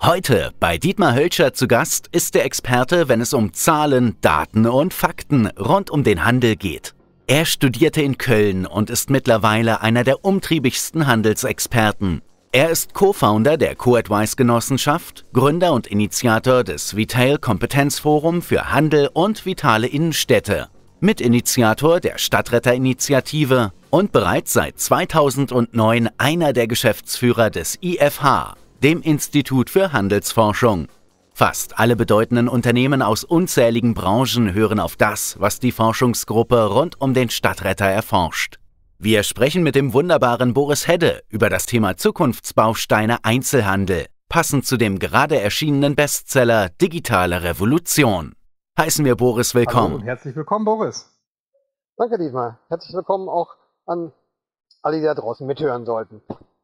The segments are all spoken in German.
Heute bei Dietmar Hölscher zu Gast ist der Experte, wenn es um Zahlen, Daten und Fakten rund um den Handel geht. Er studierte in Köln und ist mittlerweile einer der umtriebigsten Handelsexperten. Er ist Co-Founder der Co-Advice-Genossenschaft, Gründer und Initiator des Vitail Kompetenzforum für Handel und vitale Innenstädte, Mitinitiator der Stadtretterinitiative und bereits seit 2009 einer der Geschäftsführer des IFH, dem Institut für Handelsforschung. Fast alle bedeutenden Unternehmen aus unzähligen Branchen hören auf das, was die Forschungsgruppe rund um den Stadtretter erforscht. Wir sprechen mit dem wunderbaren Boris Hedde über das Thema Zukunftsbausteine Einzelhandel, passend zu dem gerade erschienenen Bestseller Digitale Revolution. Heißen wir Boris willkommen. Hallo und herzlich willkommen, Boris. Danke, Dietmar. Herzlich willkommen auch an alle, die da draußen mithören sollten.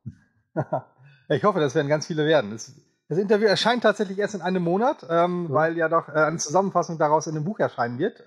Ich hoffe, das werden ganz viele werden. Das Interview erscheint tatsächlich erst in einem Monat, weil ja doch eine Zusammenfassung daraus in einem Buch erscheinen wird.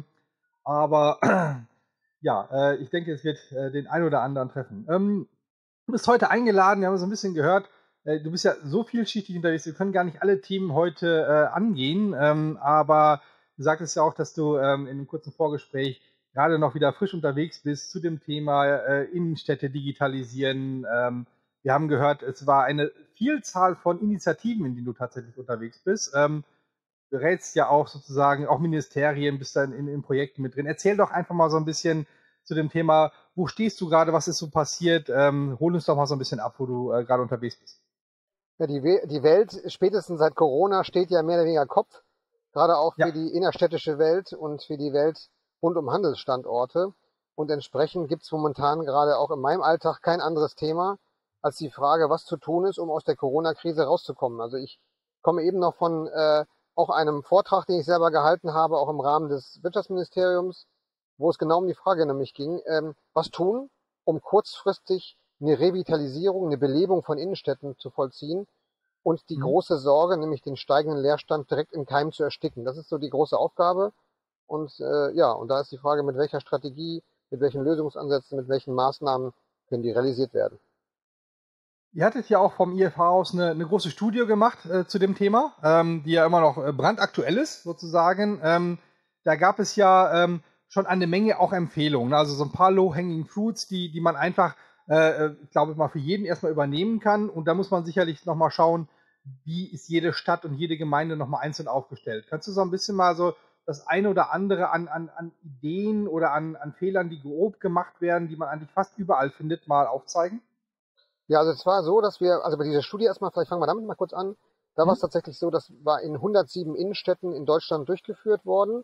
Aber ja, ich denke, es wird den einen oder anderen treffen. Du bist heute eingeladen, wir haben so ein bisschen gehört, du bist ja so vielschichtig unterwegs, wir können gar nicht alle Themen heute angehen, aber du sagtest ja auch, dass du in einem kurzen Vorgespräch gerade noch wieder frisch unterwegs bist zu dem Thema Innenstädte digitalisieren. Wir haben gehört, es war eine Vielzahl von Initiativen, in denen du tatsächlich unterwegs bist. Du berätst ja auch sozusagen auch Ministerien, bist dann in Projekten mit drin. Erzähl doch einfach mal so ein bisschen zu dem Thema, wo stehst du gerade, was ist so passiert? Hol uns doch mal so ein bisschen ab, wo du gerade unterwegs bist. Ja, die Welt spätestens seit Corona steht ja mehr oder weniger Kopf, gerade auch für die innerstädtische Welt und für die Welt rund um Handelsstandorte. Und entsprechend gibt es momentan gerade auch in meinem Alltag kein anderes Thema als die Frage, was zu tun ist, um aus der Corona-Krise rauszukommen. Also ich komme eben noch von auch einem Vortrag, den ich selber gehalten habe, auch im Rahmen des Wirtschaftsministeriums, wo es genau um die Frage nämlich ging, was tun, um kurzfristig eine Revitalisierung, eine Belebung von Innenstädten zu vollziehen und die große Sorge, nämlich den steigenden Leerstand direkt im Keim zu ersticken. Das ist so die große Aufgabe. Und und da ist die Frage, mit welcher Strategie, mit welchen Lösungsansätzen, mit welchen Maßnahmen können die realisiert werden. Ihr hattet ja auch vom IFH aus eine große Studie gemacht zu dem Thema, die ja immer noch brandaktuell ist, sozusagen. Da gab es ja schon eine Menge auch Empfehlungen, also so ein paar Low-Hanging Fruits, die man einfach, ich glaube mal, für jeden erstmal übernehmen kann. Und da muss man sicherlich nochmal schauen, wie ist jede Stadt und jede Gemeinde nochmal einzeln aufgestellt. Kannst du so ein bisschen mal so das eine oder andere an Ideen oder an Fehlern, die grob gemacht werden, die man eigentlich fast überall findet, mal aufzeigen? Ja, also es war so, dass wir, also bei dieser Studie erstmal, vielleicht fangen wir damit mal kurz an, da war es tatsächlich so, das war in 107 Innenstädten in Deutschland durchgeführt worden.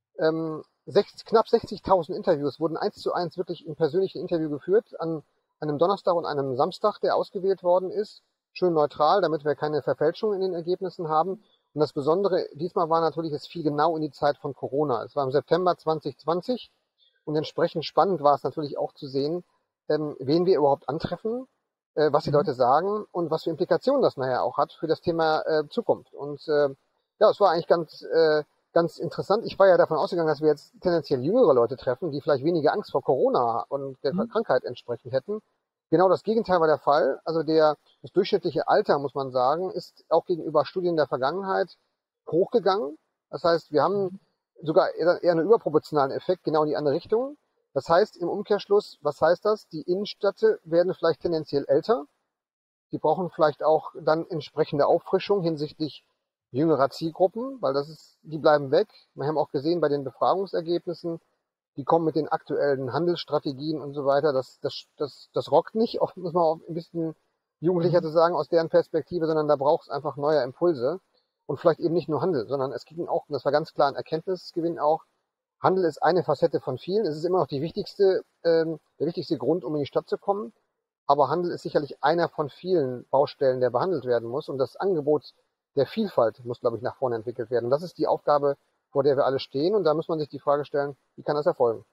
Knapp 60.000 Interviews wurden 1:1 wirklich im persönlichen Interview geführt, an einem Donnerstag und einem Samstag, der ausgewählt worden ist. Schön neutral, damit wir keine Verfälschung in den Ergebnissen haben. Und das Besondere diesmal war natürlich, es fiel genau in die Zeit von Corona. Es war im September 2020 und entsprechend spannend war es natürlich auch zu sehen, wen wir überhaupt antreffen, was die Leute sagen und was für Implikationen das nachher auch hat für das Thema Zukunft. Und es war eigentlich ganz interessant. Ich war ja davon ausgegangen, dass wir jetzt tendenziell jüngere Leute treffen, die vielleicht weniger Angst vor Corona und der Krankheit entsprechend hätten. Genau das Gegenteil war der Fall. Also das durchschnittliche Alter, muss man sagen, ist auch gegenüber Studien der Vergangenheit hochgegangen. Das heißt, wir haben sogar eher einen überproportionalen Effekt genau in die andere Richtung. Das heißt im Umkehrschluss, was heißt das? Die Innenstädte werden vielleicht tendenziell älter. Die brauchen vielleicht auch dann entsprechende Auffrischung hinsichtlich jüngerer Zielgruppen, weil die bleiben weg. Wir haben auch gesehen bei den Befragungsergebnissen, die kommen mit den aktuellen Handelsstrategien und so weiter. Das rockt nicht, oft muss man auch ein bisschen jugendlicher zu sagen aus deren Perspektive, sondern da braucht es einfach neue Impulse. Und vielleicht eben nicht nur Handel, sondern es ging auch, und das war ganz klar ein Erkenntnisgewinn auch, Handel ist eine Facette von vielen. Es ist immer noch der wichtigste Grund, um in die Stadt zu kommen. Aber Handel ist sicherlich einer von vielen Baustellen, der behandelt werden muss. Und das Angebot der Vielfalt muss, glaube ich, nach vorne entwickelt werden. Und das ist die Aufgabe, vor der wir alle stehen. Und da muss man sich die Frage stellen, wie kann das erfolgen?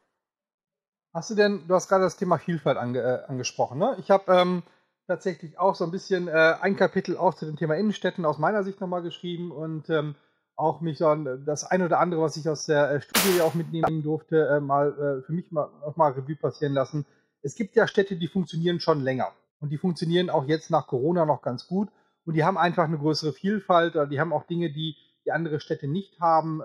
Du hast gerade das Thema Vielfalt angesprochen, ne? Ich habe tatsächlich auch so ein bisschen ein Kapitel auch zu dem Thema Innenstädten aus meiner Sicht nochmal geschrieben und auch mich so das eine oder andere, was ich aus der Studie auch mitnehmen durfte, für mich mal Revue passieren lassen. Es gibt ja Städte, die funktionieren schon länger und die funktionieren auch jetzt nach Corona noch ganz gut und die haben einfach eine größere Vielfalt, oder die haben auch Dinge, die andere Städte nicht haben.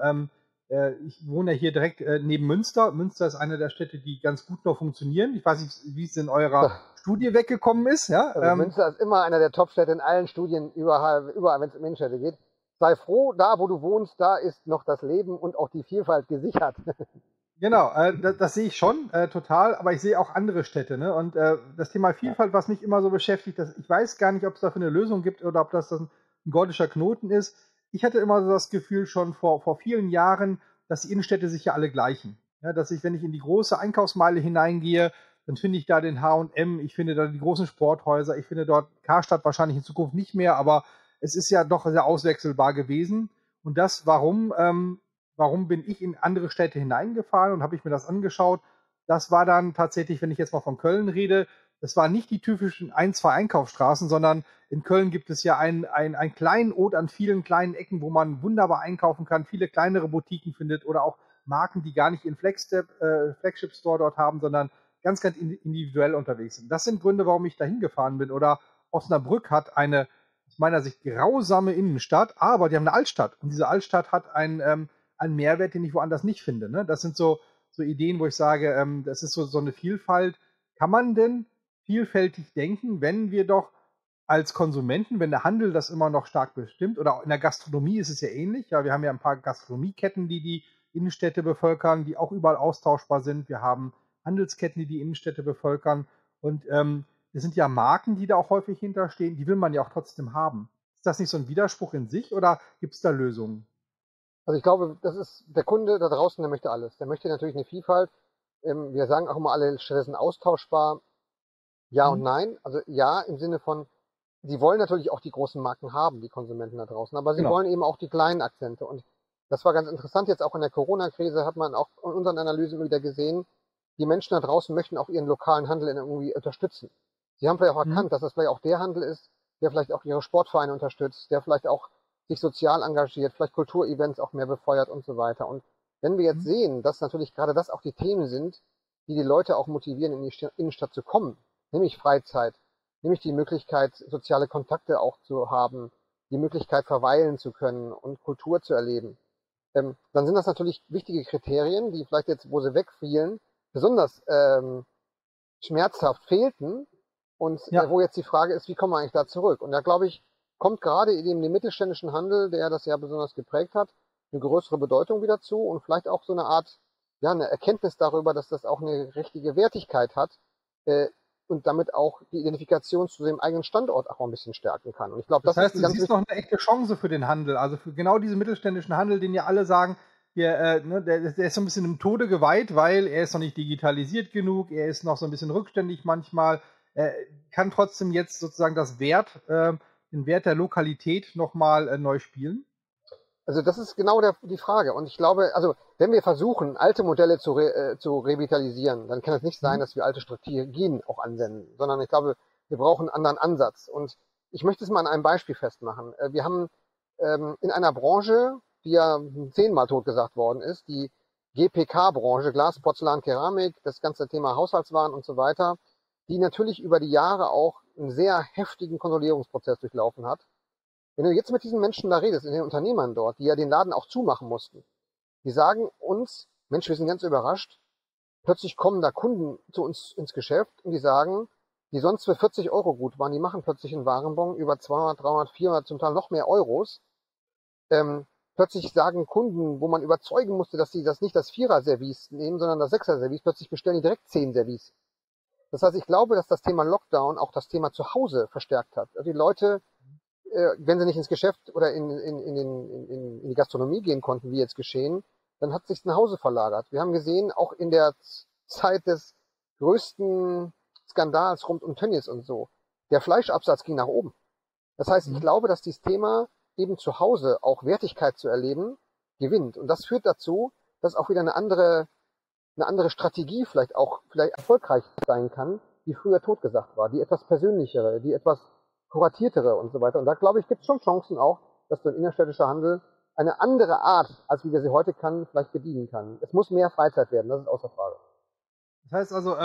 Ich wohne ja hier direkt neben Münster. Münster ist eine der Städte, die ganz gut noch funktionieren. Ich weiß nicht, wie es in eurer Studie weggekommen ist. Ja? Also Münster ist immer einer der Top-Städte in allen Studien, überall wenn es um Innenstädte geht. Sei froh, da wo du wohnst, da ist noch das Leben und auch die Vielfalt gesichert. Genau, das sehe ich schon total, aber ich sehe auch andere Städte. Ne? Und das Thema Vielfalt, was mich immer so beschäftigt, ich weiß gar nicht, ob es dafür eine Lösung gibt oder ob das ein gordischer Knoten ist. Ich hatte immer so das Gefühl schon vor vielen Jahren, dass die Innenstädte sich ja alle gleichen. Ja, dass ich, wenn ich in die große Einkaufsmeile hineingehe, dann finde ich da den H&M, ich finde da die großen Sporthäuser, ich finde dort Karstadt wahrscheinlich in Zukunft nicht mehr, aber es ist ja doch sehr auswechselbar gewesen. Und das, warum bin ich in andere Städte hineingefahren und habe ich mir das angeschaut? Das war dann tatsächlich, wenn ich jetzt mal von Köln rede, das waren nicht die typischen 1, 2 Einkaufsstraßen, sondern in Köln gibt es ja einen kleinen Ort an vielen kleinen Ecken, wo man wunderbar einkaufen kann, viele kleinere Boutiquen findet oder auch Marken, die gar nicht ihren Flagship Store dort haben, sondern ganz, ganz individuell unterwegs sind. Das sind Gründe, warum ich da hingefahren bin. Oder Osnabrück hat eine, aus meiner Sicht, grausame Innenstadt, aber die haben eine Altstadt. Und diese Altstadt hat einen Mehrwert, den ich woanders nicht finde. Ne? Das sind so Ideen, wo ich sage, das ist so eine Vielfalt. Kann man denn vielfältig denken, wenn wir doch als Konsumenten, wenn der Handel das immer noch stark bestimmt, oder in der Gastronomie ist es ja ähnlich, ja, wir haben ja ein paar Gastronomieketten, die Innenstädte bevölkern, die auch überall austauschbar sind. Wir haben Handelsketten, die Innenstädte bevölkern, und es sind ja Marken, die da auch häufig hinterstehen, die will man ja auch trotzdem haben. Ist das nicht so ein Widerspruch in sich, oder gibt es da Lösungen? Also ich glaube, das ist der Kunde da draußen, der möchte alles. Der möchte natürlich eine Vielfalt. Wir sagen auch immer, alle Städte sind austauschbar. Ja und nein. Also ja, im Sinne von, sie wollen natürlich auch die großen Marken haben, die Konsumenten da draußen, aber sie wollen eben auch die kleinen Akzente. Und das war ganz interessant, jetzt auch in der Corona-Krise hat man auch in unseren Analysen wieder gesehen, die Menschen da draußen möchten auch ihren lokalen Handel irgendwie unterstützen. Sie haben vielleicht auch erkannt, dass das vielleicht auch der Handel ist, der vielleicht auch ihre Sportvereine unterstützt, der vielleicht auch sich sozial engagiert, vielleicht Kulturevents auch mehr befeuert und so weiter. Und wenn wir jetzt sehen, dass natürlich gerade das auch die Themen sind, die die Leute auch motivieren, in die Innenstadt zu kommen, nämlich Freizeit, nämlich die Möglichkeit, soziale Kontakte auch zu haben, die Möglichkeit, verweilen zu können und Kultur zu erleben, dann sind das natürlich wichtige Kriterien, die vielleicht jetzt, wo sie wegfielen, besonders schmerzhaft fehlten und wo jetzt die Frage ist, wie kommen wir eigentlich da zurück? Und da glaube ich, kommt gerade in dem mittelständischen Handel, der das ja besonders geprägt hat, eine größere Bedeutung wieder zu und vielleicht auch so eine Art, ja, eine Erkenntnis darüber, dass das auch eine richtige Wertigkeit hat und damit auch die Identifikation zu dem eigenen Standort auch ein bisschen stärken kann. Und ich glaube, das heißt, du siehst noch eine echte Chance für den Handel, also für genau diesen mittelständischen Handel, den ja alle sagen, der ist so ein bisschen im Tode geweiht, weil er ist noch nicht digitalisiert genug, er ist noch so ein bisschen rückständig manchmal, kann trotzdem jetzt sozusagen den Wert der Lokalität nochmal neu spielen? Also das ist genau die Frage. Und ich glaube, also wenn wir versuchen, alte Modelle zu revitalisieren, dann kann es nicht sein, dass wir alte Strategien auch anwenden, sondern ich glaube, wir brauchen einen anderen Ansatz. Und ich möchte es mal an einem Beispiel festmachen. Wir haben in einer Branche, die ja 10-mal totgesagt worden ist, die GPK-Branche, Glas, Porzellan, Keramik, das ganze Thema Haushaltswaren und so weiter, die natürlich über die Jahre auch einen sehr heftigen Konsolidierungsprozess durchlaufen hat. Wenn du jetzt mit diesen Menschen da redest, in den Unternehmern dort, die ja den Laden auch zumachen mussten, die sagen uns, Mensch, wir sind ganz überrascht, plötzlich kommen da Kunden zu uns ins Geschäft und die sagen, die sonst für 40 Euro gut waren, die machen plötzlich einen Warenbon über 200, 300, 400, zum Teil noch mehr Euros. Plötzlich sagen Kunden, wo man überzeugen musste, dass sie das nicht das Vierer-Service nehmen, sondern das Sechser-Service, plötzlich bestellen die direkt 10 Service. Das heißt, ich glaube, dass das Thema Lockdown auch das Thema Zuhause verstärkt hat. Also die Leute, wenn sie nicht ins Geschäft oder in die Gastronomie gehen konnten, wie jetzt geschehen, dann hat sich's nach Hause verlagert. Wir haben gesehen, auch in der Zeit des größten Skandals rund um Tönnies und so, der Fleischabsatz ging nach oben. Das heißt, ich glaube, dass dieses Thema eben zu Hause auch Wertigkeit zu erleben gewinnt. Und das führt dazu, dass auch wieder eine andere Strategie vielleicht erfolgreich sein kann, die früher totgesagt war, die etwas persönlichere, die etwas kuratiertere und so weiter. Und da, glaube ich, gibt es schon Chancen auch, dass so ein innerstädtischer Handel eine andere Art, als wie wir sie heute kann, vielleicht bedienen kann. Es muss mehr Freizeit werden, das ist außer Frage. Das heißt also,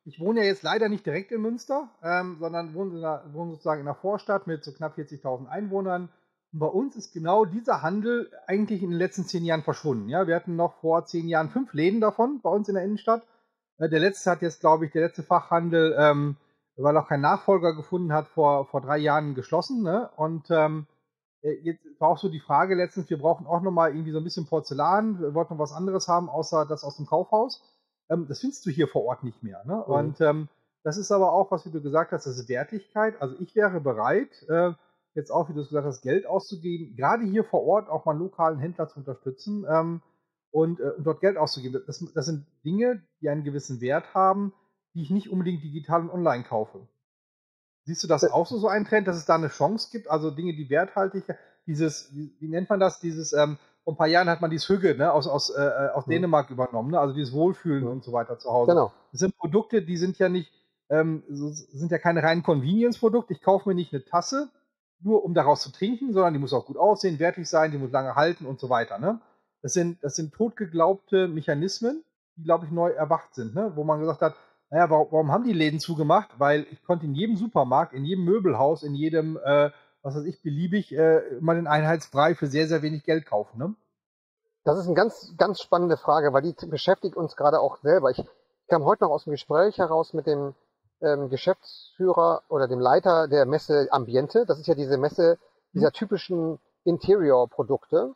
ich wohne ja jetzt leider nicht direkt in Münster, sondern wohne sozusagen in einer Vorstadt mit so knapp 40.000 Einwohnern. Und bei uns ist genau dieser Handel eigentlich in den letzten 10 Jahren verschwunden. Ja, wir hatten noch vor 10 Jahren 5 Läden davon bei uns in der Innenstadt. Der letzte hat jetzt, glaube ich, der letzte Fachhandel, weil er auch keinen Nachfolger gefunden hat, vor 3 Jahren geschlossen. Ne? Und jetzt war auch so die Frage letztens, wir brauchen auch nochmal irgendwie so ein bisschen Porzellan, wir wollten noch was anderes haben, außer das aus dem Kaufhaus. Das findest du hier vor Ort nicht mehr. Ne? Und das ist aber auch, was wie du gesagt hast, das ist Wertigkeit. Also ich wäre bereit, jetzt auch, wie du es gesagt hast, Geld auszugeben, gerade hier vor Ort auch mal einen lokalen Händler zu unterstützen und dort Geld auszugeben. Das sind Dinge, die einen gewissen Wert haben, die ich nicht unbedingt digital und online kaufe. Siehst du das auch so einen Trend, dass es da eine Chance gibt? Also Dinge, die werthaltig, wie nennt man das? Vor ein paar Jahren hat man dieses Hügge, ne, aus Dänemark übernommen, ne? Also dieses Wohlfühlen und so weiter zu Hause. Genau. Das sind Produkte, die sind ja nicht, sind ja keine reinen Convenience-Produkte. Ich kaufe mir nicht eine Tasse, nur um daraus zu trinken, sondern die muss auch gut aussehen, wertig sein, die muss lange halten und so weiter. Ne? Das sind totgeglaubte Mechanismen, die, glaube ich, neu erwacht sind, ne? Wo man gesagt hat, naja, warum haben die Läden zugemacht? Weil ich konnte in jedem Supermarkt, in jedem Möbelhaus, in jedem, was weiß ich, beliebig mal den Einheitsbrei für sehr, sehr wenig Geld kaufen. Ne? Das ist eine ganz, ganz spannende Frage, weil die beschäftigt uns gerade auch selber. Ich kam heute noch aus dem Gespräch heraus mit dem Geschäftsführer oder dem Leiter der Messe Ambiente. Das ist ja diese Messe dieser typischen Interior-Produkte,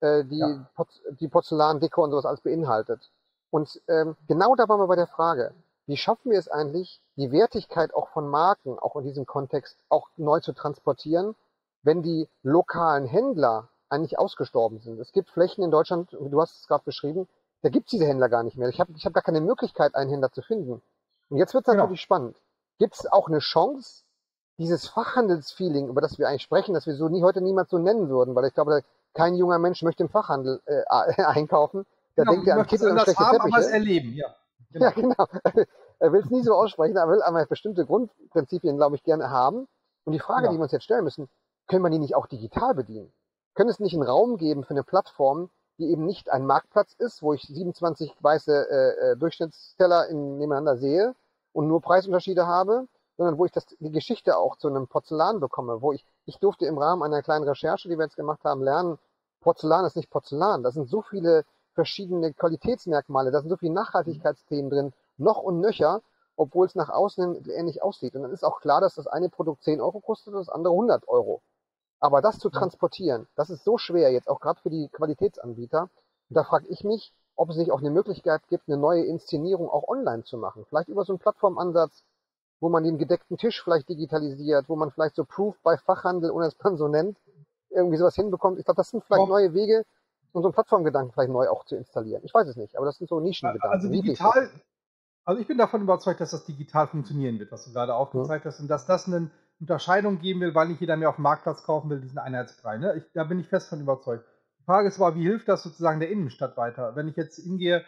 die Porzellan, Deko und sowas alles beinhaltet. Und genau da waren wir bei der Frage, wie schaffen wir es eigentlich, die Wertigkeit auch von Marken, auch in diesem Kontext, auch neu zu transportieren, wenn die lokalen Händler eigentlich ausgestorben sind. Es gibt Flächen in Deutschland, du hast es gerade beschrieben, da gibt es diese Händler gar nicht mehr. Ich hab gar keine Möglichkeit, einen Händler zu finden. Und jetzt wird es natürlich spannend. Gibt es auch eine Chance, dieses Fachhandelsfeeling, über das wir eigentlich sprechen, das wir so heute niemals so nennen würden, weil ich glaube, kein junger Mensch möchte im Fachhandel einkaufen. Da denkt er an Kittel und schlechte Teppiche. Aber es erleben, ja. Genau. Ja, genau. Er will es nie so aussprechen, er will aber bestimmte Grundprinzipien, glaube ich, gerne haben. Und die Frage, die wir uns jetzt stellen müssen, können wir die nicht auch digital bedienen? Können es nicht einen Raum geben für eine Plattform, die eben nicht ein Marktplatz ist, wo ich 27 weiße Durchschnittsteller nebeneinander sehe und nur Preisunterschiede habe, sondern wo ich die Geschichte auch zu einem Porzellan bekomme, wo ich durfte im Rahmen einer kleinen Recherche, die wir jetzt gemacht haben, lernen, Porzellan ist nicht Porzellan. Da sind so viele verschiedene Qualitätsmerkmale, da sind so viele Nachhaltigkeitsthemen drin, noch und nöcher, obwohl es nach außen ähnlich aussieht. Und dann ist auch klar, dass das eine Produkt 10 Euro kostet und das andere 100 Euro. Aber das zu transportieren, das ist so schwer jetzt, auch gerade für die Qualitätsanbieter. Und da frage ich mich, ob es nicht auch eine Möglichkeit gibt, eine neue Inszenierung auch online zu machen. Vielleicht über so einen Plattformansatz, wo man den gedeckten Tisch vielleicht digitalisiert, wo man vielleicht so Proof bei Fachhandel, ohne dass man so nennt, irgendwie sowas hinbekommt. Ich glaube, das sind vielleicht neue Wege, um so einen Plattformgedanken vielleicht neu auch zu installieren. Ich weiß es nicht, aber das sind so Nischengedanken. Also digital, also ich bin davon überzeugt, dass das digital funktionieren wird, was du gerade aufgezeigt hast, und dass das eine Unterscheidung geben will, weil nicht jeder mehr auf dem Marktplatz kaufen will, diesen Einheitsbrei. Ne? Da bin ich fest von überzeugt. Die Frage ist aber, wie hilft das sozusagen der Innenstadt weiter? Wenn ich jetzt hingehe,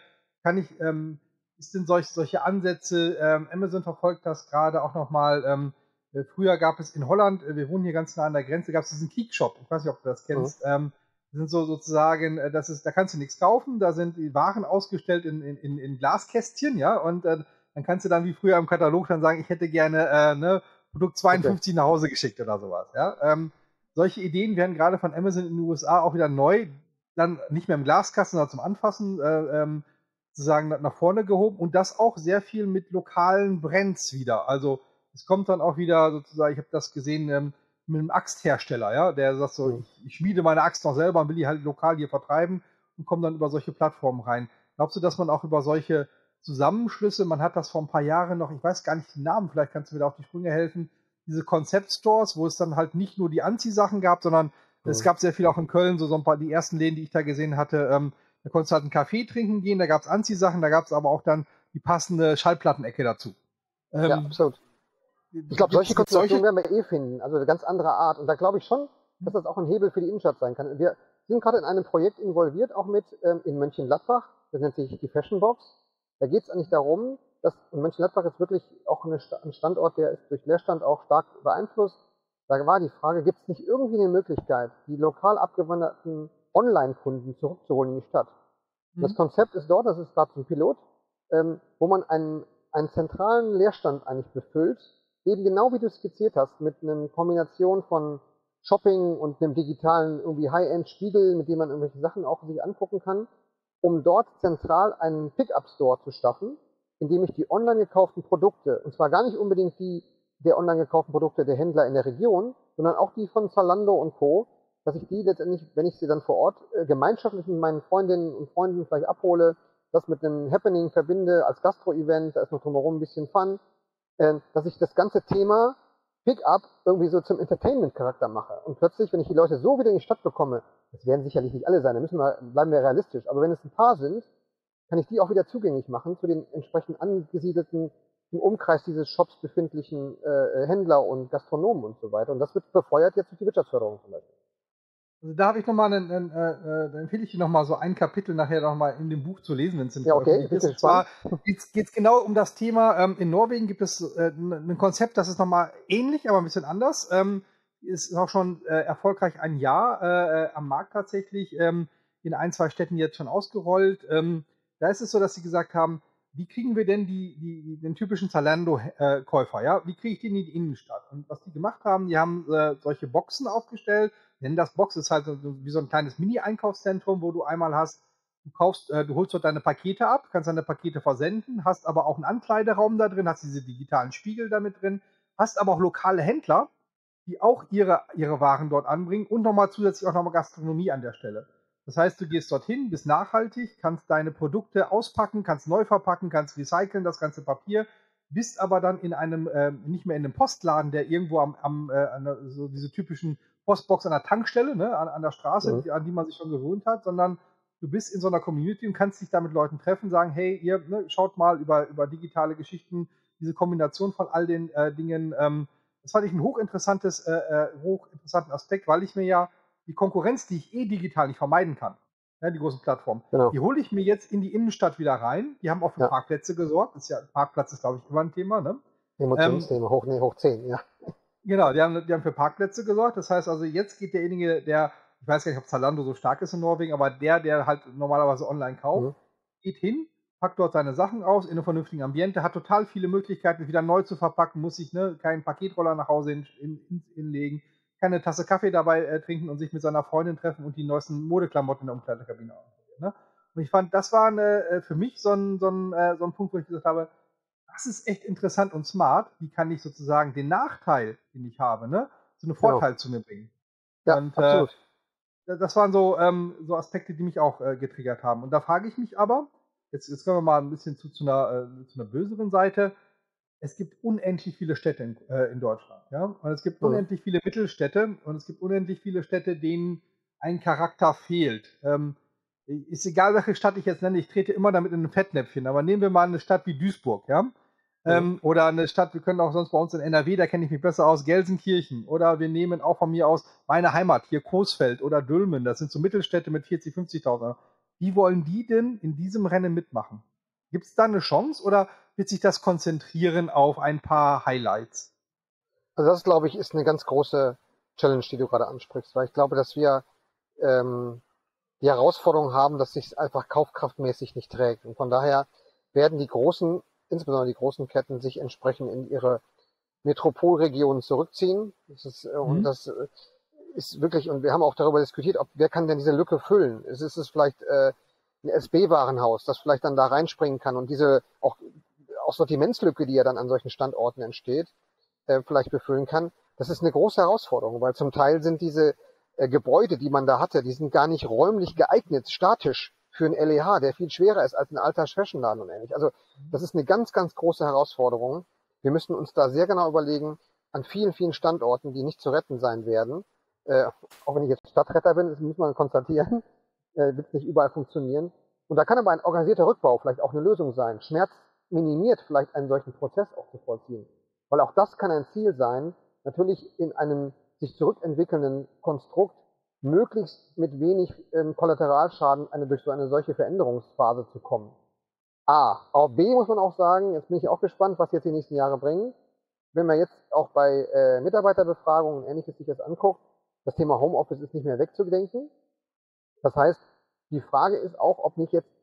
ist denn solche Ansätze, Amazon verfolgt das gerade auch nochmal, früher gab es in Holland, wir wohnen hier ganz nah an der Grenze, gab es diesen Keek-Shop, ich weiß nicht, ob du das kennst, sind so sozusagen, da kannst du nichts kaufen, da sind die Waren ausgestellt in Glaskästchen, ja, und dann kannst du dann wie früher im Katalog dann sagen, ich hätte gerne Produkt 52 nach Hause geschickt oder sowas, ja. Solche Ideen werden gerade von Amazon in den USA auch wieder neu, dann nicht mehr im Glaskasten, sondern zum Anfassen sozusagen nach vorne gehoben, und das auch sehr viel mit lokalen Brands wieder. Also es kommt dann auch wieder sozusagen, ich habe das gesehen, mit einem Axthersteller, ja, der sagt so, ich schmiede meine Axt noch selber und will die halt lokal hier vertreiben, und komme dann über solche Plattformen rein. Glaubst du, dass man auch über solche Zusammenschlüsse, man hat das vor ein paar Jahren noch, ich weiß gar nicht den Namen, vielleicht kannst du mir da auf die Sprünge helfen, diese Concept-Stores, wo es dann halt nicht nur die Anziehsachen gab, sondern es gab sehr viel auch in Köln, so ein paar, die ersten Läden, die ich da gesehen hatte, da konntest du halt einen Kaffee trinken gehen, da gab es Anziehsachen, da gab es aber auch dann die passende Schallplattenecke dazu. Ja, absolut. Ich glaube, solche Konstellationen werden wir finden, also eine ganz andere Art. Und da glaube ich schon, dass das auch ein Hebel für die Innenstadt sein kann. Wir sind gerade in einem Projekt involviert, auch mit in Mönchengladbach, das nennt sich die Fashion Box. Da geht es eigentlich darum, dass Mönchengladbach ist wirklich auch ein Standort, der ist durch Leerstand auch stark beeinflusst. Da war die Frage, gibt es nicht irgendwie eine Möglichkeit, die lokal abgewanderten Online-Kunden zurückzuholen in die Stadt? Das Konzept ist dort, das ist gerade ein Pilot, wo man ein einen zentralen Leerstand eigentlich befüllt, eben genau wie du es skizziert hast, mit einer Kombination von Shopping und einem digitalen irgendwie High-End-Spiegel, mit dem man irgendwelche Sachen auch sich angucken kann, um dort zentral einen Pickup-Store zu schaffen, in dem ich die online gekauften Produkte, und zwar gar nicht unbedingt die der online gekauften Produkte der Händler in der Region, sondern auch die von Zalando und Co., dass ich die letztendlich, wenn ich sie dann vor Ort gemeinschaftlich mit meinen Freundinnen und Freunden vielleicht abhole, das mit einem Happening verbinde als Gastro-Event, da ist noch drumherum ein bisschen Fun, dass ich das ganze Thema Pickup irgendwie so zum Entertainment-Charakter mache. Und plötzlich, wenn ich die Leute so wieder in die Stadt bekomme, das werden sicherlich nicht alle sein, bleiben wir realistisch, aber wenn es ein paar sind, kann ich die auch wieder zugänglich machen zu den entsprechend angesiedelten, im Umkreis dieses Shops befindlichen Händler und Gastronomen und so weiter. Und das wird befeuert jetzt durch die Wirtschaftsförderung zum Beispiel. Also da habe ich nochmal, da empfehle ich dir nochmal so ein Kapitel nachher nochmal in dem Buch zu lesen, wenn es Ja, okay, ist. Und zwar geht es genau um das Thema, in Norwegen gibt es ein Konzept, das ist nochmal ähnlich, aber ein bisschen anders. Ist auch schon erfolgreich ein Jahr am Markt tatsächlich, in 1, 2 Städten jetzt schon ausgerollt. Da ist es so, dass sie gesagt haben, wie kriegen wir denn den typischen Zalando-Käufer, ja? Wie kriege ich den in die Innenstadt? Und was die gemacht haben, die haben solche Boxen aufgestellt, nennen das Box, ist halt wie so ein kleines Mini-Einkaufszentrum, wo du einmal hast, du holst dort deine Pakete ab, kannst deine Pakete versenden, hast aber auch einen Ankleideraum da drin, hast diese digitalen Spiegel damit drin, hast aber auch lokale Händler, die auch ihre Waren dort anbringen und nochmal zusätzlich auch nochmal Gastronomie an der Stelle. Das heißt, du gehst dorthin, bist nachhaltig, kannst deine Produkte auspacken, kannst neu verpacken, kannst recyceln, das ganze Papier, bist aber dann in einem, nicht mehr in einem Postladen, der irgendwo so diese typischen Postbox an der Tankstelle, ne, an der Straße, an die man sich schon gewöhnt hat, sondern du bist in so einer Community und kannst dich da mit Leuten treffen, sagen, hey, ihr, ne, schaut mal über digitale Geschichten, diese Kombination von all den Dingen, das fand ich einen hochinteressanten Aspekt, weil ich mir ja die Konkurrenz, die ich digital nicht vermeiden kann, ja, die großen Plattformen, Genau. die hole ich mir jetzt in die Innenstadt wieder rein. Die haben auch für Parkplätze gesorgt. Parkplatz ist, glaube ich, immer ein Thema. Ne? Emotionsthema, hoch 10, ja. Genau, die haben für Parkplätze gesorgt. Das heißt also, jetzt geht derjenige, ich weiß gar nicht, ob Zalando so stark ist in Norwegen, aber der halt normalerweise online kauft, geht hin, packt dort seine Sachen aus in einem vernünftigen Ambiente, hat total viele Möglichkeiten, wieder neu zu verpacken, muss sich keinen Paketroller nach Hause hinlegen, keine Tasse Kaffee dabei trinken und sich mit seiner Freundin treffen und die neuesten Modeklamotten in der Umkleidekabine ausprobieren. Ne? Und ich fand, das war für mich so ein Punkt, wo ich gesagt habe, das ist echt interessant und smart. Wie kann ich sozusagen den Nachteil, den ich habe, ne, so einen Vorteil zu mir bringen? Ja, und absolut. Das waren so Aspekte, die mich auch getriggert haben. Und da frage ich mich aber, jetzt kommen wir mal ein bisschen zu einer böseren Seite. Es gibt unendlich viele Städte in Deutschland. Ja? Und es gibt unendlich viele Mittelstädte und es gibt unendlich viele Städte, denen ein Charakter fehlt. Ist egal, welche Stadt ich jetzt nenne, ich trete immer damit in ein Fettnäpfchen. Aber nehmen wir mal eine Stadt wie Duisburg, ja? Oder eine Stadt, wir können auch sonst bei uns in NRW, da kenne ich mich besser aus, Gelsenkirchen. Oder wir nehmen auch von mir aus meine Heimat, hier Coesfeld oder Dülmen. Das sind so Mittelstädte mit 40.000, 50.000. Wie wollen die denn in diesem Rennen mitmachen? Gibt es da eine Chance oder wird sich das konzentrieren auf ein paar Highlights? Also das, glaube ich, ist eine ganz große Challenge, die du gerade ansprichst, weil ich glaube, dass wir die Herausforderung haben, dass sich einfach kaufkraftmäßig nicht trägt. Und von daher werden insbesondere die großen Ketten, sich entsprechend in ihre Metropolregionen zurückziehen. Und das ist wirklich, und wir haben auch darüber diskutiert, wer kann denn diese Lücke füllen? Ist es vielleicht ein SB-Warenhaus, das vielleicht dann da reinspringen kann und diese auch Sortimentslücke, die ja dann an solchen Standorten entsteht, vielleicht befüllen kann. Das ist eine große Herausforderung, weil zum Teil sind diese Gebäude, die man da hatte, die sind gar nicht räumlich geeignet, statisch für einen LEH, der viel schwerer ist als ein alter Fashionladen und ähnlich. Also das ist eine ganz, ganz große Herausforderung. Wir müssen uns da sehr genau überlegen, an vielen, vielen Standorten, die nicht zu retten sein werden, auch wenn ich jetzt Stadtretter bin, das muss man konstatieren, wird nicht überall funktionieren. Und da kann aber ein organisierter Rückbau vielleicht auch eine Lösung sein. Schmerz minimiert vielleicht einen solchen Prozess auch zu vollziehen. Weil auch das kann ein Ziel sein, natürlich in einem sich zurückentwickelnden Konstrukt möglichst mit wenig Kollateralschaden durch so eine solche Veränderungsphase zu kommen. Auf B muss man auch sagen, jetzt bin ich auch gespannt, was jetzt die nächsten Jahre bringen. Wenn man jetzt auch bei Mitarbeiterbefragungen und ähnliches sich das anguckt, das Thema Homeoffice ist nicht mehr wegzudenken. Das heißt, die Frage ist auch, ob nicht jetzt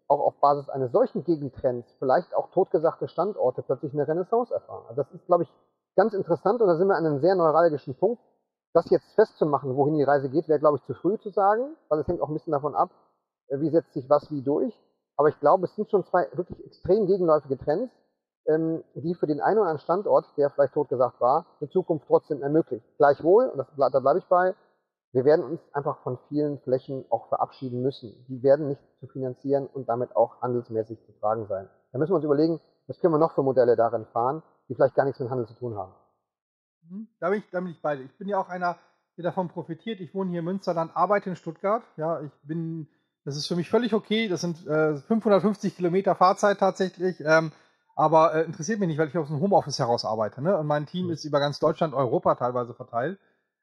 auch auf Basis eines solchen Gegentrends vielleicht auch totgesagte Standorte plötzlich eine Renaissance erfahren. Also das ist, glaube ich, ganz interessant und da sind wir an einem sehr neuralgischen Punkt. Das jetzt festzumachen, wohin die Reise geht, wäre, glaube ich, zu früh zu sagen, weil es hängt auch ein bisschen davon ab, wie setzt sich was wie durch. Aber ich glaube, es sind schon zwei wirklich extrem gegenläufige Trends, die für den einen oder anderen Standort, der vielleicht totgesagt war, in Zukunft trotzdem ermöglicht. Gleichwohl, und da bleibe ich bei, wir werden uns einfach von vielen Flächen auch verabschieden müssen. Die werden nicht zu finanzieren und damit auch handelsmäßig zu tragen sein. Da müssen wir uns überlegen, was können wir noch für Modelle darin fahren, die vielleicht gar nichts mit Handel zu tun haben. Da bin ich bei dir. Ich bin ja auch einer, der davon profitiert. Ich wohne hier in Münsterland, arbeite in Stuttgart. Ja, das ist für mich völlig okay. Das sind 550 Kilometer Fahrzeit tatsächlich. Aber interessiert mich nicht, weil ich aus dem Homeoffice heraus arbeite. Ne? Und mein Team ist über ganz Deutschland, Europa teilweise verteilt.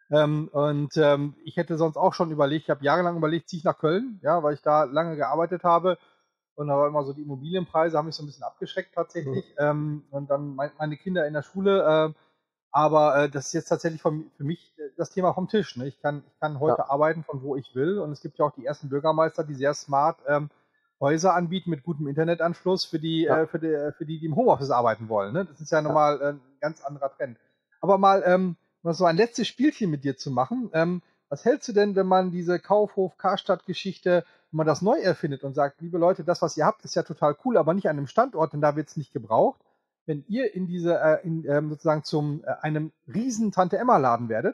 Ich hätte sonst auch schon überlegt, ich habe jahrelang überlegt, ziehe ich nach Köln, ja, weil ich da lange gearbeitet habe. Und da war immer so die Immobilienpreise, haben mich so ein bisschen abgeschreckt tatsächlich. Und dann meine Kinder in der Schule. Aber das ist jetzt tatsächlich für mich das Thema vom Tisch. Ne? Ich kann heute arbeiten, von wo ich will. Und es gibt ja auch die ersten Bürgermeister, die sehr smart Häuser anbieten mit gutem Internetanschluss für die im Homeoffice arbeiten wollen. Ne? Das ist ja nochmal ein ganz anderer Trend. Aber mal so ein letztes Spielchen mit dir zu machen. Was hältst du denn, wenn man diese Kaufhof-Karstadt-Geschichte, wenn man das neu erfindet und sagt, liebe Leute, das, was ihr habt, ist ja total cool, aber nicht an einem Standort, denn da wird es nicht gebraucht. Wenn ihr in sozusagen zum einem riesen Tante-Emma-Laden werdet,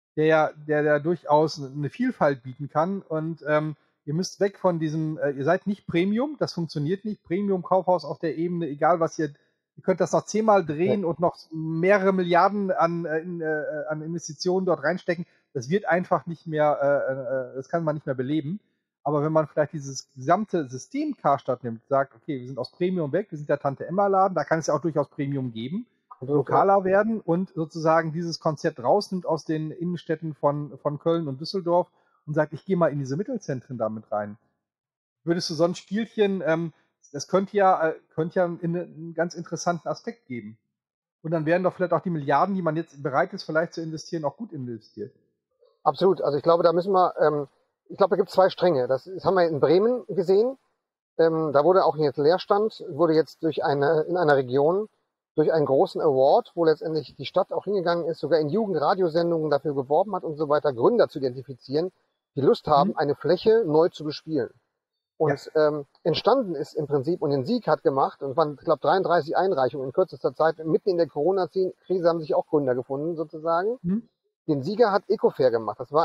der durchaus eine Vielfalt bieten kann und ihr müsst weg von diesem, ihr seid nicht Premium, das funktioniert nicht, Premium-Kaufhaus auf der Ebene, egal was ihr könnt das noch 10-mal drehen und noch mehrere Milliarden an Investitionen dort reinstecken, das wird einfach nicht mehr, das kann man nicht mehr beleben. Aber wenn man vielleicht dieses gesamte System Karstadt nimmt, sagt, okay, wir sind aus Premium weg, wir sind der Tante-Emma-Laden, da kann es ja auch durchaus Premium geben, lokaler werden und sozusagen dieses Konzept rausnimmt aus den Innenstädten von Köln und Düsseldorf und sagt, ich gehe mal in diese Mittelzentren damit rein. Würdest du so ein Spielchen, das könnte ja einen ganz interessanten Aspekt geben. Und dann wären doch vielleicht auch die Milliarden, die man jetzt bereit ist, vielleicht zu investieren, auch gut investiert. Absolut. Also ich glaube, da müssen wir, ich glaube, da gibt es zwei Stränge. Das haben wir in Bremen gesehen. Da wurde auch jetzt Leerstand, wurde jetzt in einer Region durch einen großen Award, wo letztendlich die Stadt auch hingegangen ist, sogar in Jugendradiosendungen dafür geworben hat und so weiter, Gründer zu identifizieren, die Lust haben, eine Fläche neu zu bespielen. Und entstanden ist im Prinzip, und den Sieg hat gemacht, und es waren, ich glaube, 33 Einreichungen in kürzester Zeit, mitten in der Corona-Krise haben sich auch Gründer gefunden, sozusagen. Den Sieger hat Ecofair gemacht. Das war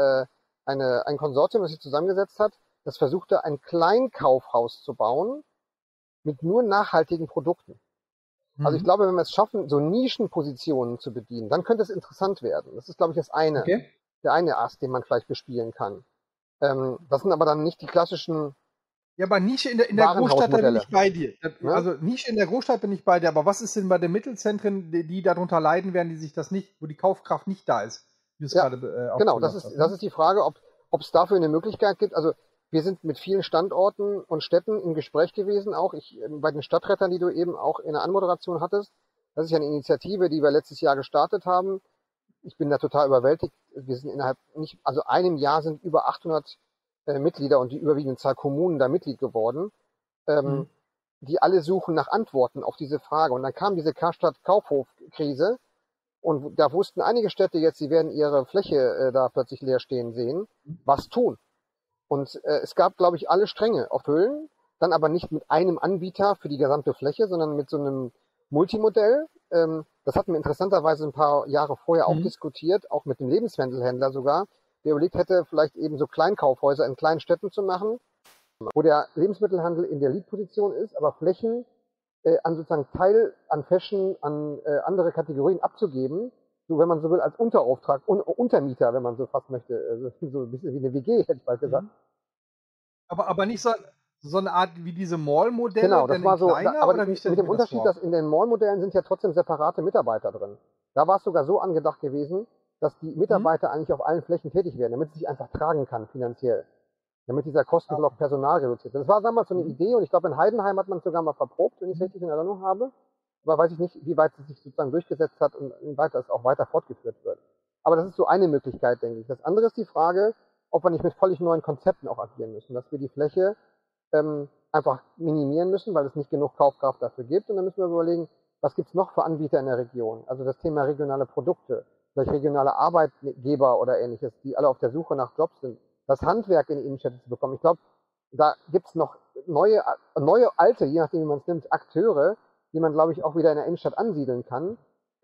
ein Konsortium, das sich zusammengesetzt hat, das versuchte, ein Kleinkaufhaus zu bauen mit nur nachhaltigen Produkten. Also ich glaube, wenn wir es schaffen, so Nischenpositionen zu bedienen, dann könnte es interessant werden. Das ist, glaube ich, der eine Ast, den man vielleicht bespielen kann. Das sind aber dann nicht die klassischen. Ja, aber Nische in der Großstadt, da bin ich bei dir. Also Nische in der Großstadt bin ich bei dir, aber was ist denn bei den Mittelzentren, die darunter leiden werden, wo die Kaufkraft nicht da ist? Genau, das ist die Frage, ob es dafür eine Möglichkeit gibt. Also wir sind mit vielen Standorten und Städten im Gespräch gewesen, auch bei den Stadtrettern, die du eben auch in der Anmoderation hattest. Das ist ja eine Initiative, die wir letztes Jahr gestartet haben. Ich bin da total überwältigt. Wir sind einem Jahr sind über 800 Mitglieder und die überwiegende Zahl Kommunen da Mitglied geworden, die alle suchen nach Antworten auf diese Frage. Und dann kam diese Karstadt-Kaufhof-Krise und da wussten einige Städte jetzt, sie werden ihre Fläche da plötzlich leer stehen sehen. Was tun? Und es gab, glaube ich, alle Stränge erfüllen, dann aber nicht mit einem Anbieter für die gesamte Fläche, sondern mit so einem Multimodell. Das hatten wir interessanterweise ein paar Jahre vorher auch diskutiert, auch mit dem Lebensmittelhändler sogar, der überlegt hätte, vielleicht eben so Kleinkaufhäuser in kleinen Städten zu machen, wo der Lebensmittelhandel in der Lead-Position ist, aber Flächen an sozusagen an Fashion, an andere Kategorien abzugeben, so wenn man so will, als Unterauftrag, Untermieter, wenn man so fast möchte, so ein bisschen wie eine WG, hätte ich bald gesagt. Aber nicht so eine Art wie diese Mall-Modelle? Genau, das war so, aber mit dem Unterschied, dass in den Mall-Modellen sind ja trotzdem separate Mitarbeiter drin. Da war es sogar so angedacht gewesen, dass die Mitarbeiter eigentlich auf allen Flächen tätig werden, damit es sich einfach tragen kann finanziell. Damit dieser Kostenblock Personal reduziert wird. Das war damals so eine Idee und ich glaube, in Heidenheim hat man es sogar mal verprobt, wenn ich es richtig in Erinnerung habe. Aber weiß ich nicht, wie weit es sich sozusagen durchgesetzt hat und wie weit das auch weiter fortgeführt wird. Aber das ist so eine Möglichkeit, denke ich. Das andere ist die Frage, ob wir nicht mit völlig neuen Konzepten auch agieren müssen, dass wir die Fläche einfach minimieren müssen, weil es nicht genug Kaufkraft dafür gibt. Und dann müssen wir überlegen, was gibt es noch für Anbieter in der Region? Also das Thema regionale Produkte, vielleicht regionale Arbeitgeber oder ähnliches, die alle auf der Suche nach Jobs sind. Das Handwerk in die Innenstädte zu bekommen. Ich glaube, da gibt es noch neue, alte, je nachdem wie man es nimmt, Akteure, die man, glaube ich, auch wieder in der Innenstadt ansiedeln kann.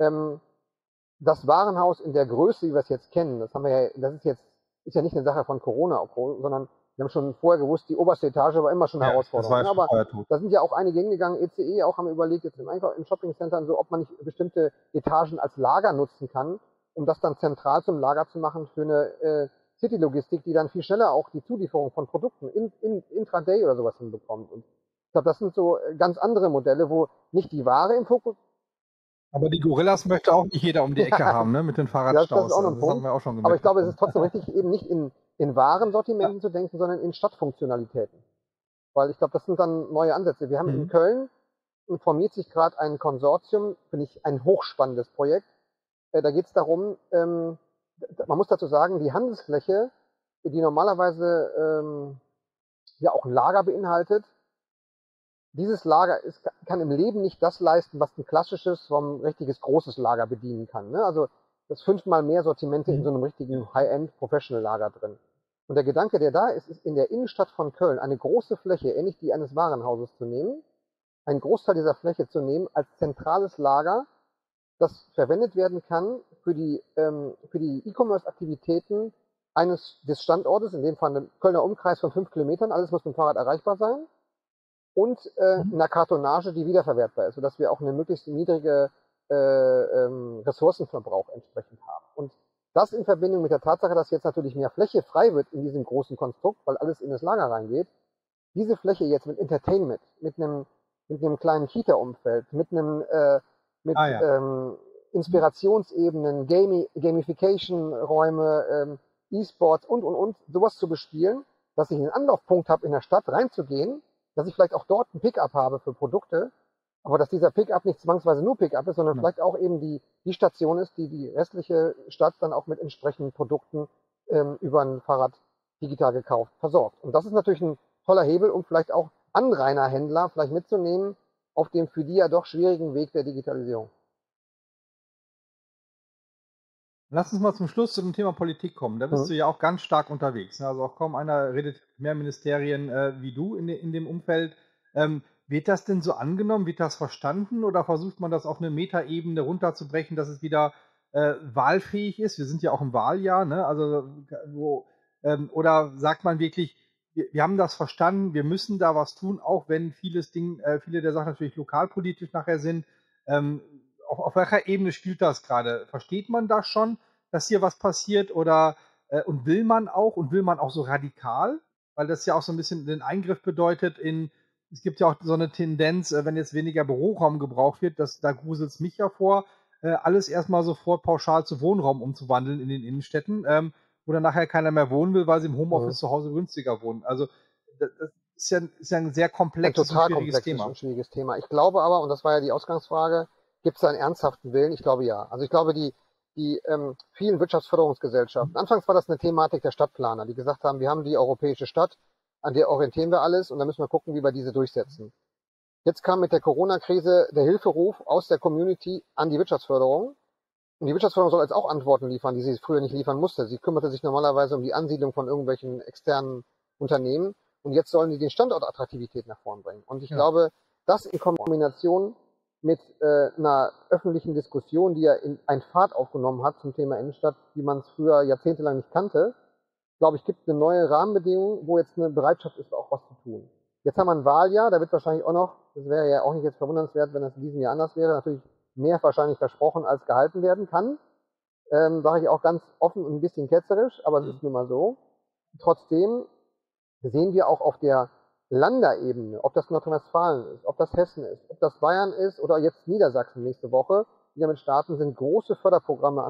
Das Warenhaus in der Größe, wie wir es jetzt kennen, das haben wir ja, ist ja nicht eine Sache von Corona, sondern wir haben schon vorher gewusst, die oberste Etage war immer schon eine Herausforderung. Das war aber tot. da sind ja auch einige hingegangen, ECE auch haben überlegt, jetzt im Shoppingcenter so, ob man nicht bestimmte Etagen als Lager nutzen kann, um das dann zentral zum Lager zu machen für eine City-Logistik, die dann viel schneller auch die Zulieferung von Produkten intraday oder sowas hinbekommt. Und ich glaube, das sind so ganz andere Modelle, wo nicht die Ware im Fokus. Aber die Gorillas möchte auch nicht jeder um die Ecke haben, ne? Mit den Fahrradstaus. Das ist auch noch ein das haben Punkt. wir auch schon gemerkt. Aber ich glaube, es ist trotzdem richtig, eben nicht in Warensortimenten zu denken, sondern in Stadtfunktionalitäten. Weil ich glaube, das sind dann neue Ansätze. Wir haben in Köln, formiert sich gerade ein Konsortium, finde ich ein hochspannendes Projekt. Da geht es darum, man muss dazu sagen, die Handelsfläche, die normalerweise ja auch ein Lager beinhaltet, dieses Lager kann im Leben nicht das leisten, was ein klassisches, richtiges großes Lager bedienen kann. Ne? Also das 5-mal mehr Sortimente in so einem richtigen High-End-Professional-Lager drin. Und der Gedanke, der da ist in der Innenstadt von Köln eine große Fläche, ähnlich die eines Warenhauses zu nehmen, einen Großteil dieser Fläche zu nehmen als zentrales Lager, das verwendet werden kann für die E-Commerce-Aktivitäten des Standortes, in dem Fall ein Kölner Umkreis von 5 Kilometern, alles muss mit dem Fahrrad erreichbar sein, und einer Kartonage, die wiederverwertbar ist, sodass wir auch eine möglichst niedrige Ressourcenverbrauch entsprechend haben. Und das in Verbindung mit der Tatsache, dass jetzt natürlich mehr Fläche frei wird in diesem großen Konstrukt, weil alles in das Lager reingeht, diese Fläche jetzt mit Entertainment, mit einem kleinen Kita-Umfeld, mit Inspirationsebenen, Gamification-Räume, E-Sports und, sowas zu bespielen, dass ich einen Anlaufpunkt habe, in der Stadt reinzugehen, dass ich vielleicht auch dort ein Pickup habe für Produkte, aber dass dieser Pickup nicht zwangsweise nur Pickup ist, sondern vielleicht auch eben die Station ist, die restliche Stadt dann auch mit entsprechenden Produkten über ein Fahrrad digital gekauft versorgt. Und das ist natürlich ein toller Hebel, um vielleicht auch Anrainerhändler vielleicht mitzunehmen auf dem für die ja doch schwierigen Weg der Digitalisierung. Lass uns mal zum Schluss zu dem Thema Politik kommen. Da bist du ja auch ganz stark unterwegs. Also auch kaum einer redet mehr Ministerien wie du in dem Umfeld. Wird das denn so angenommen? Wird das verstanden? Oder versucht man das auf eine Metaebene runterzubrechen, dass es wieder wahlfähig ist? Wir sind ja auch im Wahljahr. Ne? Also, oder sagt man wirklich, wir haben das verstanden, wir müssen da was tun, auch wenn viele der Sachen natürlich lokalpolitisch nachher sind. Auf welcher Ebene spielt das gerade? Versteht man das schon, dass hier was passiert? Oder und will man auch so radikal? Weil das ja auch so ein bisschen den Eingriff bedeutet es gibt ja auch so eine Tendenz, wenn jetzt weniger Büroraum gebraucht wird, da gruselt es mich ja vor, alles erstmal sofort pauschal zu Wohnraum umzuwandeln in den Innenstädten, wo dann nachher keiner mehr wohnen will, weil sie im Homeoffice zu Hause günstiger wohnen. Also das ist ja ein sehr komplexes und schwieriges Thema. Und schwieriges Thema. Ich glaube aber, und das war ja die Ausgangsfrage, gibt es da einen ernsthaften Willen? Ich glaube ja. Also ich glaube, die vielen Wirtschaftsförderungsgesellschaften, anfangs war das eine Thematik der Stadtplaner, die gesagt haben, wir haben die europäische Stadt, an der orientieren wir alles und dann müssen wir gucken, wie wir diese durchsetzen. Jetzt kam mit der Corona-Krise der Hilferuf aus der Community an die Wirtschaftsförderung. Und die Wirtschaftsförderung soll jetzt auch Antworten liefern, die sie früher nicht liefern musste. Sie kümmerte sich normalerweise um die Ansiedlung von irgendwelchen externen Unternehmen und jetzt sollen sie den Standortattraktivität nach vorn bringen. Und ich glaube, das in Kombination mit einer öffentlichen Diskussion, die ja einen Fahrt aufgenommen hat zum Thema Innenstadt, wie man es früher jahrzehntelang nicht kannte, glaube ich, gibt es eine neue Rahmenbedingung, wo jetzt eine Bereitschaft ist, auch was zu tun. Jetzt haben wir ein Wahljahr, da wird wahrscheinlich auch noch, das wäre ja auch nicht jetzt verwundernswert, wenn das in diesem Jahr anders wäre, natürlich mehr wahrscheinlich versprochen, als gehalten werden kann. Sage ich auch ganz offen und ein bisschen ketzerisch, aber es ist nun mal so. Trotzdem sehen wir auch auf der Landerebene, ob das Nordrhein-Westfalen ist, ob das Hessen ist, ob das Bayern ist oder jetzt Niedersachsen nächste Woche, die damit starten, sind große Förderprogramme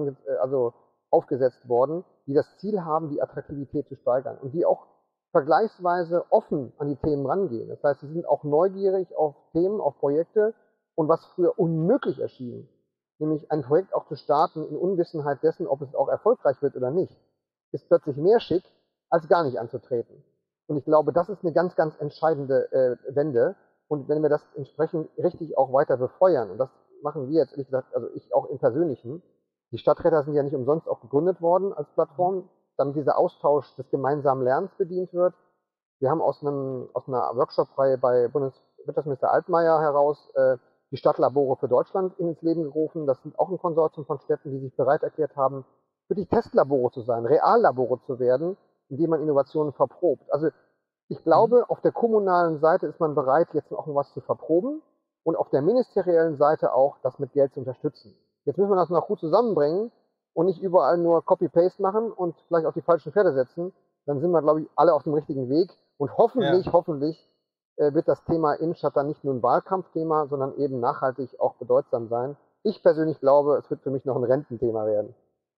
aufgesetzt worden, die das Ziel haben, die Attraktivität zu steigern und die auch vergleichsweise offen an die Themen rangehen. Das heißt, sie sind auch neugierig auf Themen, auf Projekte und was früher unmöglich erschien, nämlich ein Projekt auch zu starten in Unwissenheit dessen, ob es auch erfolgreich wird oder nicht, ist plötzlich mehr schick, als gar nicht anzutreten. Und ich glaube, das ist eine ganz, ganz entscheidende Wende. Und wenn wir das entsprechend richtig auch weiter befeuern, und das machen wir jetzt, ehrlich gesagt, also ich auch im Persönlichen, die Stadträte sind ja nicht umsonst auch gegründet worden als Plattform, damit dieser Austausch des gemeinsamen Lernens bedient wird. Wir haben aus einer Workshop-Reihe bei Bundeswirtschaftsminister Altmaier heraus die Stadtlabore für Deutschland ins Leben gerufen. Das sind auch ein Konsortium von Städten, die sich bereit erklärt haben, wirklich Testlabore zu sein, Reallabore zu werden, in denen man Innovationen verprobt. Also ich glaube, auf der kommunalen Seite ist man bereit, jetzt auch noch was zu verproben und auf der ministeriellen Seite auch, das mit Geld zu unterstützen. Jetzt müssen wir das noch gut zusammenbringen und nicht überall nur Copy-Paste machen und vielleicht auf die falschen Pferde setzen. Dann sind wir, glaube ich, alle auf dem richtigen Weg. Und hoffentlich wird das Thema Innenstadt dann nicht nur ein Wahlkampfthema, sondern eben nachhaltig auch bedeutsam sein. Ich persönlich glaube, es wird für mich noch ein Rententhema werden.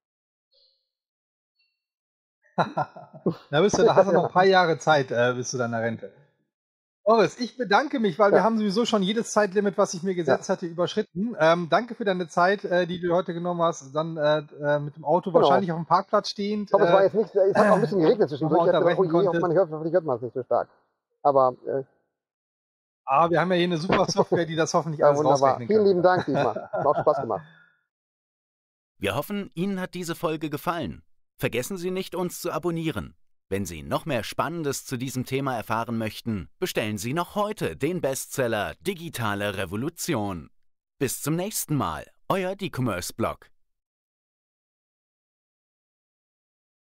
Da hast du noch ein paar Jahre Zeit bis zu deiner Rente. Boris, ich bedanke mich, weil wir haben sowieso schon jedes Zeitlimit, was ich mir gesetzt hatte, überschritten. Danke für deine Zeit, die du heute genommen hast. Dann mit dem Auto wahrscheinlich auf dem Parkplatz stehend. Ich glaube, es war jetzt nicht, es hat auch ein bisschen geregnet zwischendurch. Hoffentlich hört man es nicht so stark. Aber wir haben ja hier eine super Software, die das hoffentlich alles rausrechnen kann. Vielen lieben Dank diesmal. Hat auch Spaß gemacht. Wir hoffen, Ihnen hat diese Folge gefallen. Vergessen Sie nicht, uns zu abonnieren. Wenn Sie noch mehr Spannendes zu diesem Thema erfahren möchten, bestellen Sie noch heute den Bestseller Digitale Revolution. Bis zum nächsten Mal, Euer D-Commerce Blog.